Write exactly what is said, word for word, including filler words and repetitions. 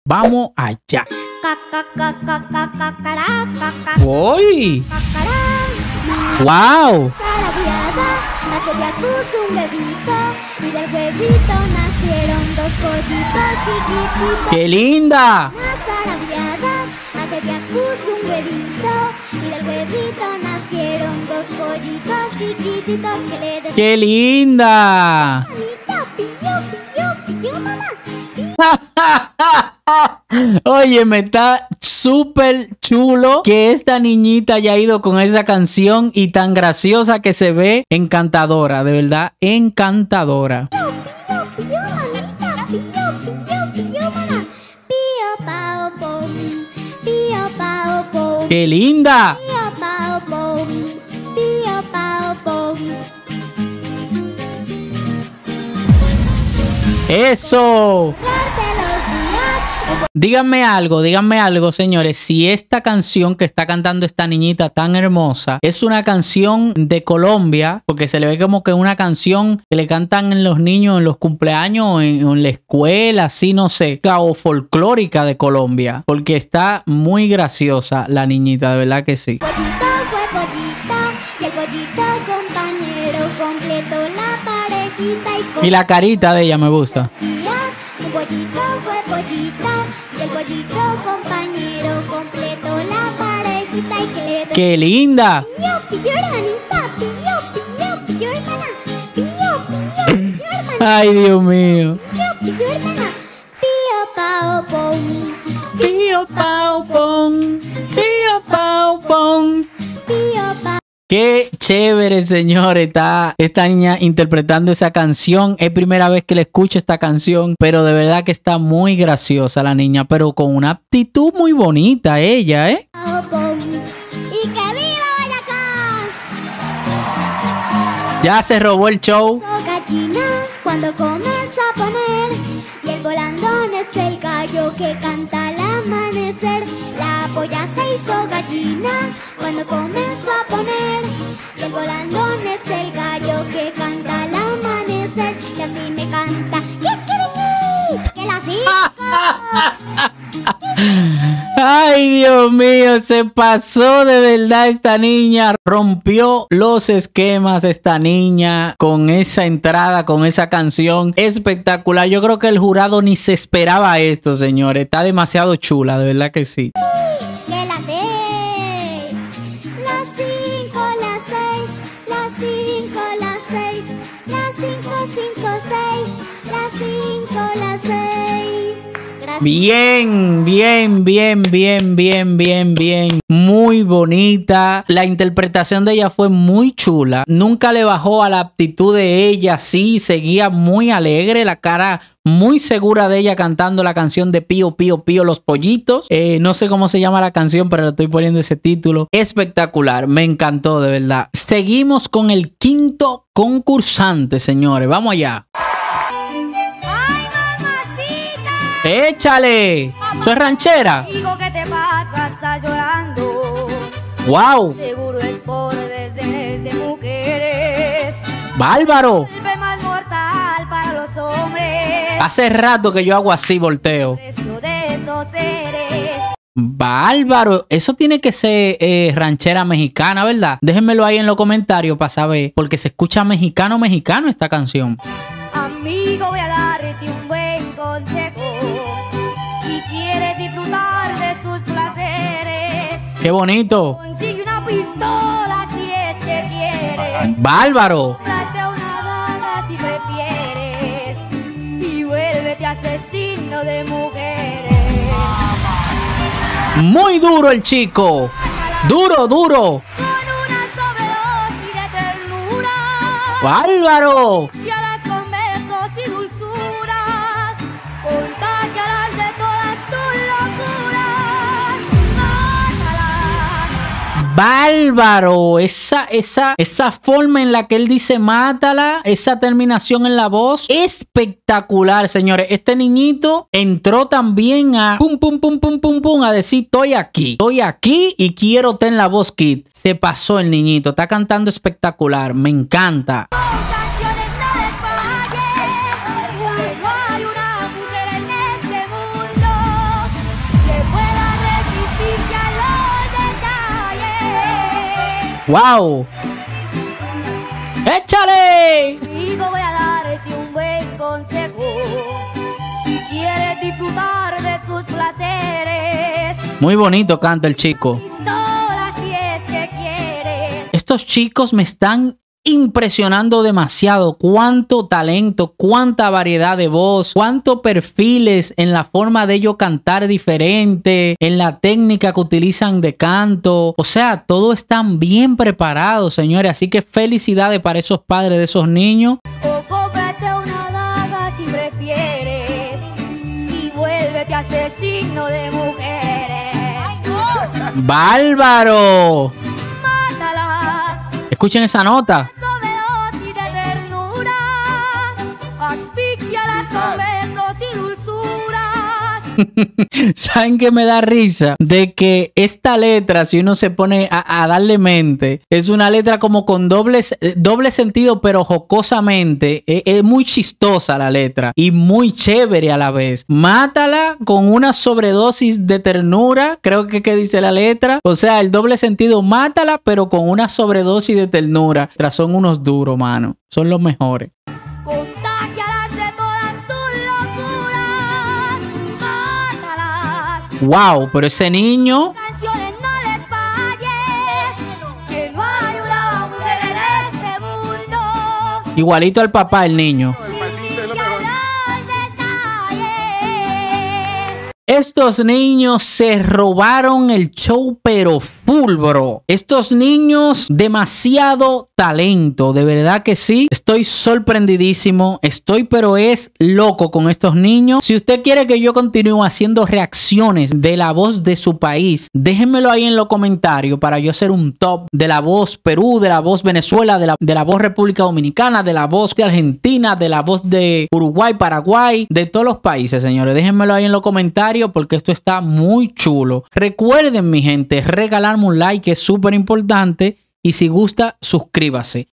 Vamos allá. ¡Uy! ¡Wow! Hace días puso un huevito y del huevito nacieron dos pollitos chiquititos. ¡Qué linda! Una zarabiada, hace días puso un huevito y del huevito nacieron dos pollitos chiquititos que le decían ¡Qué linda! Mamita, pío, pío, pío, mamá. Oye, me está súper chulo que esta niñita haya ido con esa canción y tan graciosa que se ve, encantadora, de verdad, encantadora. Pío, pío, mamita, pío, pío, pío, mamá. Pío, pao, pom, pío, pao, pom. ¡Qué linda! Pío, pao, pom, pío, pao, pom. ¡Eso! Darte los días. Díganme algo, díganme algo, señores. Si esta canción que está cantando esta niñita tan hermosa es una canción de Colombia, porque se le ve como que una canción que le cantan en los niños en los cumpleaños o en, o en la escuela, así no sé, o folclórica de Colombia, porque está muy graciosa la niñita, de verdad que sí. Pollito fue pollito y el pollito compañero completó la parejita y con Y la carita de ella me gusta. días un pollito fue pollito y el pollito compañero completó la parejita y que le decía ¡Qué linda! pío, pío, hermanita, pío, pío, pío, hermana, pío, pío, pío, hermana, ¡Ay, Dios mío! pío, pío, hermana, pío, pao, pom, Pío pau pon, pío pau pon. pío, pao. Qué chévere, señores, está esta niña interpretando esa canción. Es primera vez que le escucho esta canción, pero de verdad que está muy graciosa la niña, pero con una actitud muy bonita ella, ¿eh? Y que viva Boyacá. Ya se robó el show. Hizo gallina cuando comenzó a poner y el volandón es el gallo que canta al amanecer. La polla se hizo gallina cuando comenzó a poner y el volandón es el gallo que canta al amanecer. Y así me canta que la cinco. Ay, Dios mío, se pasó de verdad esta niña. Rompió los esquemas esta niña con esa entrada, con esa canción espectacular. Yo creo que el jurado ni se esperaba esto, señores. Está demasiado chula, de verdad que sí. Que las seis, las cinco, las seis, las cinco, las seis, las cinco, cinco, seis, las cinco, las seis. Gracias. Bien, bien, bien, bien, bien, bien, bien. Muy bonita. La interpretación de ella fue muy chula. Nunca le bajó a la actitud de ella. Sí, seguía muy alegre. La cara muy segura de ella cantando la canción de Pío, Pío, Pío, los pollitos. Eh, no sé cómo se llama la canción, pero le estoy poniendo ese título. Espectacular. Me encantó, de verdad. Seguimos con el quinto concursante, señores. Vamos allá. ¡Ay, mamacita! ¡Échale! ¿Eso es ranchera? Digo, ¿qué te pasa? Estás llorando. ¡Wow! Seguro es por desdenes de mujeres. ¡Bárbaro! El más mortal para los hombres. Hace rato que yo hago así, volteo. Precio de esos seres. Bárbaro, eso tiene que ser eh, ranchera mexicana, ¿verdad? Déjenmelo ahí en los comentarios para saber, porque se escucha mexicano, mexicano esta canción. Amigo, voy a darte un buen consejo. Si quieres disfrutar de tus placeres, ¡Qué bonito! consigue una pistola si es que quieres. ¡Bárbaro! Cómprate una daga si prefieres y vuélvete asesino de mujeres. Muy duro el chico. Duro, duro. Con una sobredosis de ternura, ¡Bárbaro! contágialas con besos y dulzuras, contágialas de todas tus locuras, mátalas. ¡Bárbaro! Esa, esa, esa forma en la que él dice mátala, esa terminación en la voz, espectacular, señores. Este niñito entró también a pum, pum, pum, pum, pum, pum, a decir estoy aquí, estoy aquí y quiero tener la voz kid. Se pasó el niñito, está cantando espectacular, me encanta. Con canciones no les falles, que no hay una mujer en este mundo ¡Wow! ¡Échale! Amigo, voy a darte un buen consejo. Si quieres disfrutar de sus placeres, muy bonito canta el chico. pistola si es que quieres. Estos chicos me están impresionando demasiado. Cuánto talento, cuánta variedad de voz, cuántos perfiles en la forma de ellos cantar diferente, en la técnica que utilizan de canto. O sea, todos están bien preparados, señores. Así que felicidades para esos padres de esos niños. O cómprate una daga si prefieres y vuélvete asesino de mujeres. ¡Bárbaro! Mátalas. Escuchen esa nota. Sobredosis de ternura, asfixialas con besos y dulzuras. ¿Saben qué me da risa? De que esta letra, si uno se pone a, a darle mente, es una letra como con doble, doble sentido, pero jocosamente. Es, es muy chistosa la letra y muy chévere a la vez. Mátala con una sobredosis de ternura, creo que, que dice la letra. O sea, el doble sentido, mátala, pero con una sobredosis de ternura. Son unos duros, mano. Son los mejores. Contágialas de todas tus locuras. Mátalas. Wow, pero ese niño... Canciones no les falles, que no hay una mujer en este mundo. igualito al papá, el niño. Estos niños se robaron el show, pero full, bro. Estos niños, demasiado talento, de verdad que sí. Estoy sorprendidísimo, estoy pero es loco con estos niños. Si usted quiere que yo continúe haciendo reacciones de La Voz de su país, déjenmelo ahí en los comentarios para yo hacer un top de La Voz Perú, de La Voz Venezuela, de la, de la Voz República Dominicana, de La Voz de Argentina, de La Voz de Uruguay, Paraguay, de todos los países, señores. Déjenmelo ahí en los comentarios porque esto está muy chulo. Recuerden, mi gente, regalarme un like, que es súper importante. Y si gusta, suscríbase.